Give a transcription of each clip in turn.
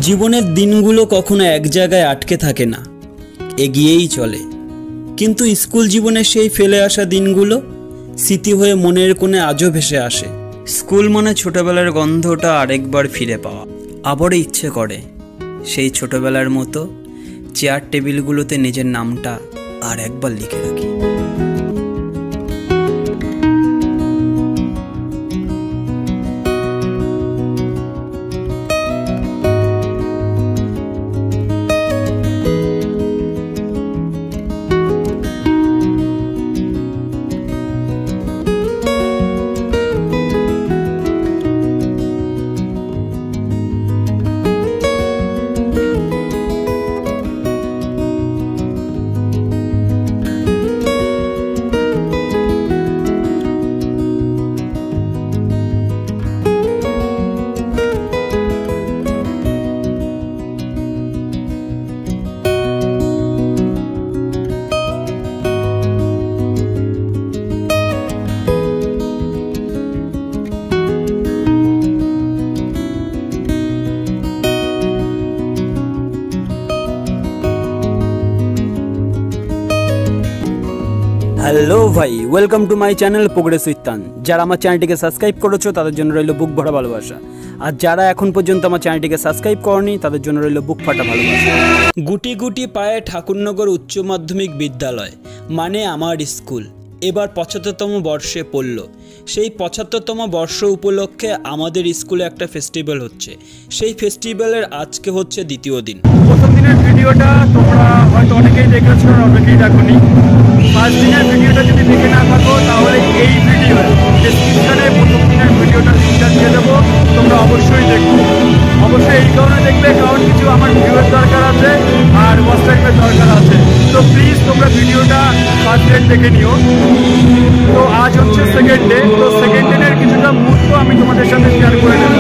জীবনের দিনগুলো কখনো এক জায়গায় আটকে থাকে না, এগিয়েই চলে। কিন্তু স্কুল জীবনের সেই ফেলে আসা দিনগুলো স্মৃতি হয়ে মনের কোণে আজও ভেসে আসে। স্কুল মানে ছোটবেলার গন্ধটা আরেকবার ফিরে পাওয়া। আবারও ইচ্ছে করে সেই ছোটবেলার মতো চেয়ার টেবিলগুলোতে নিজের নামটা আর একবার লিখে রাখি। হ্যালো ভাই, welcome to my channel progress with তান। যারা আমার চ্যানেলটিকে সাবস্ক্রাইব করেছো তাদের জন্য রইল বুক ভরা ভালোবাসা, আর যারা এখন পর্যন্ত আমার চ্যানেলটিকে সাবস্ক্রাইব করনি তাদের জন্য রইল বুক ফাটা ভালোবাসা। গুটি গুটি পায়ে ঠাকুরনগর উচ্চ মাধ্যমিক বিদ্যালয় মানে আমার স্কুল এবার ৭৫তম বর্ষে পড়ল। সেই ৭৫তম বর্ষ উপলক্ষে আমাদের স্কুলে একটা ফেস্টিভ্যাল হচ্ছে। সেই ফেস্টিভ্যালের আজকে হচ্ছে দ্বিতীয় দিন। প্রথম দিনের ভিডিওটা তোমরা হয়তো অনেকেই দেখেছো, অনেকেই দেখোনি। ফার্স্ট দিনের ভিডিওটা যদি দেখে না থাকো তাহলে এই ভিডিও ডেসক্রিপশনে প্রথম দিনের ভিডিওটা লিঙ্কটা দিয়ে দেবো, তোমরা অবশ্যই দেখবে। অবশ্যই এই কারণে দেখবে কারণ কিছু আমার ভিডিওর দরকার আছে আর ওয়াচ টাইমের দরকার আছে। তো প্লিজ তোমরা ভিডিওটা ফার্স্ট ডে দেখে নিও। তো আজ হচ্ছে সেকেন্ড ডে, তো সেকেন্ড দিনের কিছুটা মুহূর্ত আমি তোমাদের সাথে শেয়ার করে নেব।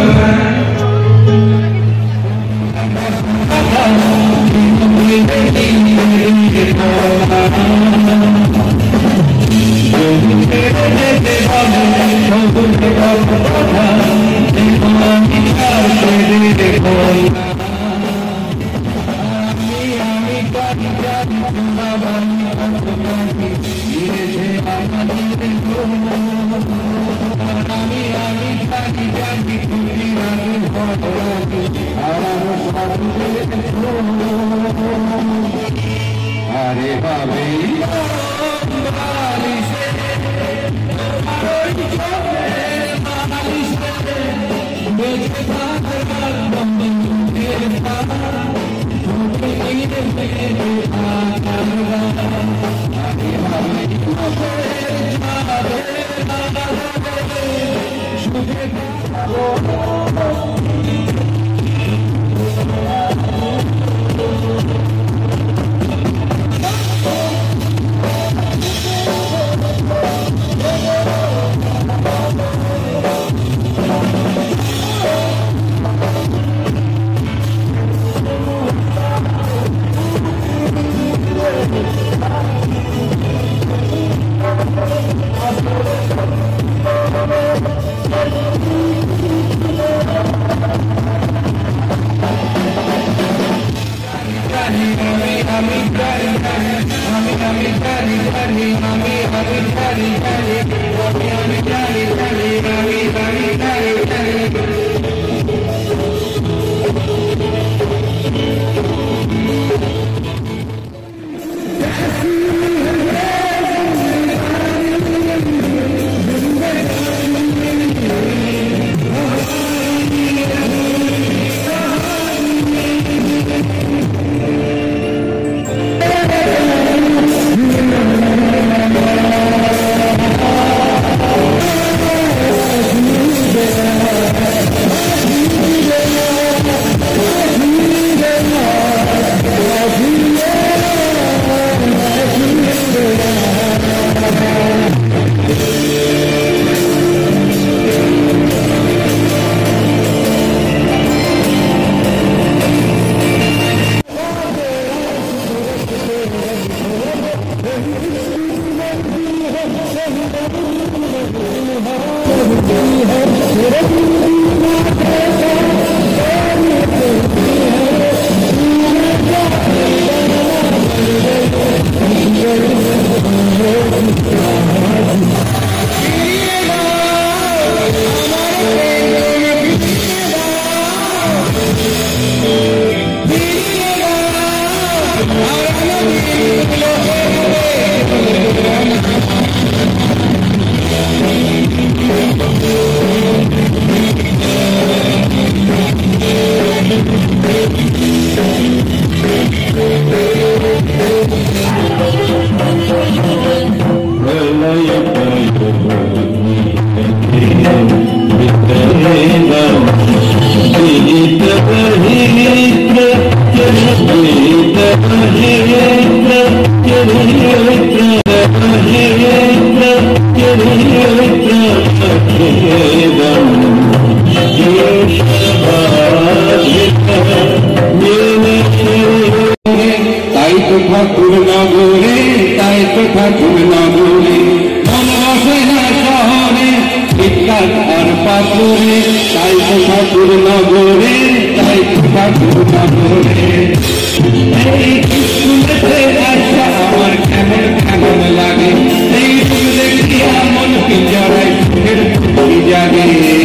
ঠাকুর নগরে তাই তো ঠাকুর নগরে মন বসে না শহরে বিখ্যাত আর পাথরে তাই তো ঠাকুর নগরে তাই তো ঠাকুর নগরে এই স্কুলেতে আসা আমার কেমন কেমন লাগে এই স্কুল দেখিয়া মন পিঞ্জরায় সুখের ফুটি জাগে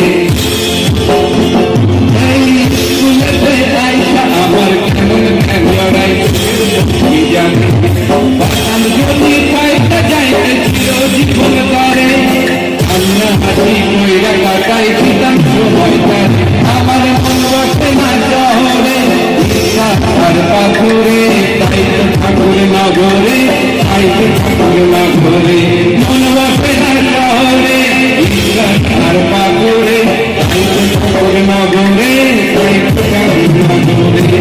এই স্কুলেতে আসা আমার কেমন কেমন লাগে আমি যদি পাইতে যাইতে চির জীবন করে আমরা হাসি কইরা কাটাই দিতাম সময় আমার মন বসে না শহরে আর পাথরে তাই তো ঠাকুর নগরে তাই তো ঠাকুর নগরে মন বসে না শহরে আর পাথরে তাই তো ঠাকুর নগরে তাই তো ঠাকুর নগরে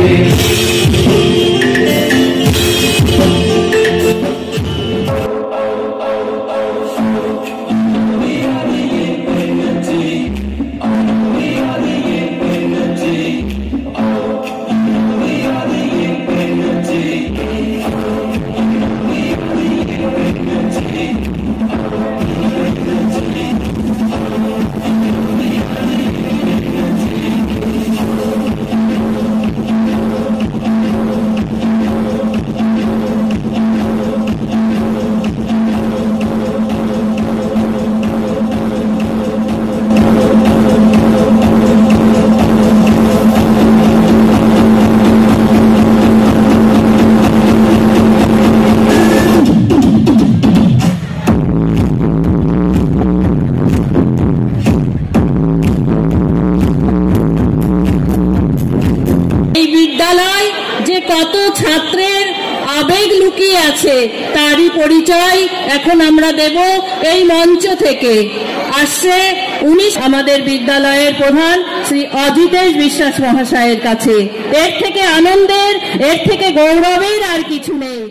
কত ছাত্রের আবেগ লুকিয়ে আছে তারই পরিচয় এখন আমরা দেব এই মঞ্চ থেকে। আসছে আমাদের বিদ্যালয়ের প্রধান শ্রী অজিতেশ বিশ্বাস মহাশয়ের কাছে। এর থেকে আনন্দের, এর থেকে গৌরবের আর কিছু নেই।